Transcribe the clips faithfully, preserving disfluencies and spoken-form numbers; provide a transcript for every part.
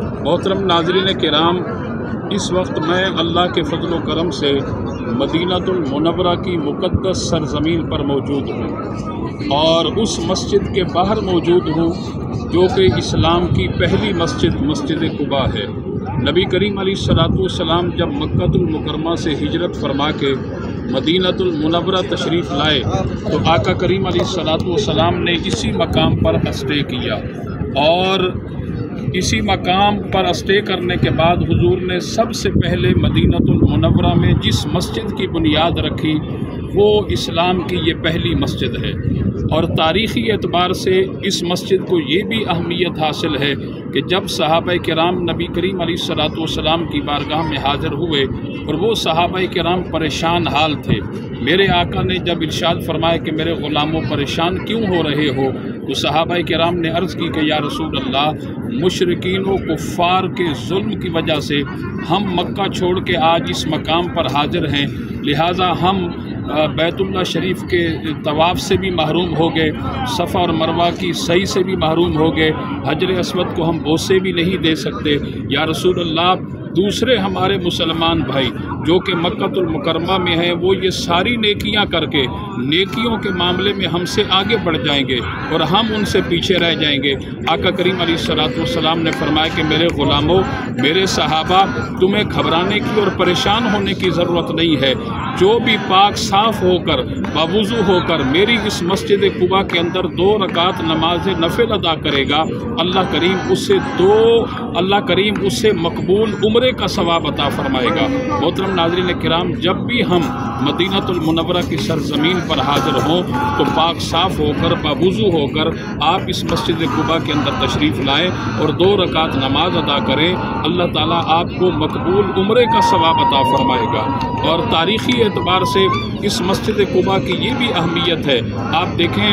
محترم ناظرین کرام، اس وقت میں اللہ کے فضل و کرم سے مدینۃ المنورہ کی مقدس سرزمین پر موجود ہوں اور اس مسجد کے باہر موجود ہوں جو کہ اسلام کی پہلی مسجد مسجد قباء ہے۔ نبی کریم علیہ الصلوۃ والسلام جب مکہ المکرمہ سے ہجرت فرما کے مدینۃ المنورہ تشریف لائے تو آقا کریم علیہ الصلوۃ والسلام نے اسی مقام پر اسٹے کیا، اور اسی مقام پر اسٹے کرنے کے بعد حضور نے سب سے پہلے مدینۃ المنورہ میں جس مسجد کی بنیاد رکھی وہ اسلام کی یہ پہلی مسجد ہے، اور تاریخی اعتبار سے اس مسجد کو یہ بھی اہمیت حاصل ہے کہ جب صحابہ کرام نبی کریم علیہ الصلوۃ والسلام کی بارگاہ میں حاضر ہوئے اور وہ صحابہ کرام پریشان حال تھے، میرے آقا نے جب ارشاد فرمایا کہ میرے غلاموں پریشان کیوں ہو رہے ہو، تو صحابہ کرام نے عرض کی کہ یا رسول اللہ، مشرکین و کفار کے ظلم کی وجہ سے ہم مکہ چھوڑ کے آج اس مقام پر حاضر ہیں، لہٰذا ہم بیت اللہ شریف کے طواف سے بھی محروم ہو گئے، صفا اور مروہ کی سعی سے بھی محروم ہو گئے، حجر اسود کو ہم بوسے بھی نہیں دے سکتے۔ یا رسول اللہ، دوسرے ہمارے مسلمان بھائی جو کہ مکہ المکرمہ میں ہیں وہ یہ ساری نیکیاں کر کے نیکیوں کے معاملے میں ہم سے آگے بڑھ جائیں گے اور ہم ان سے پیچھے رہ جائیں گے۔ آقا کریم علیہ الصلوۃ والسلام نے فرمایا کہ میرے غلاموں، میرے صحابہ، تمہیں گھبرانے کی اور پریشان ہونے کی ضرورت نہیں ہے۔ جو بھی پاک صاف ہو کر باوضو ہو کر میری اس مسجد قباء کے اندر دو رکعت نماز نفل ادا کرے گا، اللہ کریم اس سے دو اللہ کریم اس سے مقبول عمرے کا ثواب عطا فرمائے گا۔ محترم ناظرین کرام، جب بھی ہم مدینۃ المنورہ کی سرزمین پر حاضر ہوں تو پاک صاف ہو کر باوضو ہو کر آپ اس مسجد قباء کے اندر تشریف لائیں اور دو رکعت نماز ادا کریں، اللہ تعالیٰ آپ کو مقبول عمرے کا ثواب عطا فرمائے گا۔ اور تاریخی اعتبار سے اس مسجد قباء کی یہ بھی اہمیت ہے، آپ دیکھیں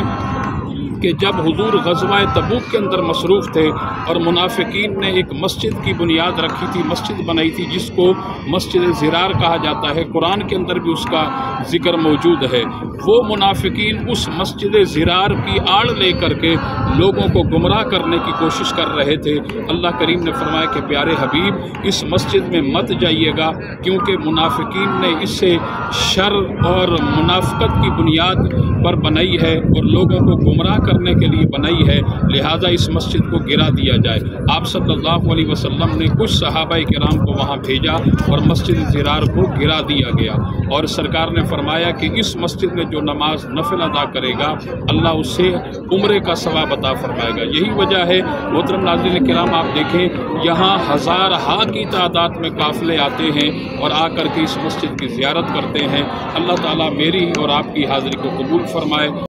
کہ جب حضور غزوہ تبوک کے اندر مصروف تھے اور منافقین نے ایک مسجد کی بنیاد رکھی تھی، مسجد بنائی تھی جس کو مسجد زرار کہا جاتا ہے، قرآن کے اندر بھی اس کا ذکر موجود ہے، وہ منافقین اس مسجد زرار کی آڑ لے کر کے لوگوں کو گمراہ کرنے کی کوشش کر رہے تھے۔ اللہ کریم نے فرمایا کہ پیارے حبیب، اس مسجد میں مت جائیے گا، کیونکہ منافقین نے اس سے شر اور منافقت کی بنیاد پر بنائی ہے اور لوگوں کو گمراہ کرنے کے لیے بنائی ہے، لہٰذا اس مسجد کو گرا دیا جائے۔ آپ صلی اللہ علیہ وسلم نے کچھ صحابہ کرام کو وہاں بھیجا اور مسجد زرار کو گرا دیا گیا، اور سرکار نے فرمایا کہ اس مسجد میں جو نماز نفل ادا کرے گا اللہ اس سے عمرے کا ثواب عطا فرمائے گا۔ یہی وجہ ہے محترم ناظرین کرام، آپ دیکھیں یہاں ہزارہا کی تعداد میں قافلے آتے ہیں اور آ کر کے اس مسجد کی زیارت کرتے ہیں۔ اللہ تعالیٰ میری اور آپ کی حاضری کو قبول فرمائے۔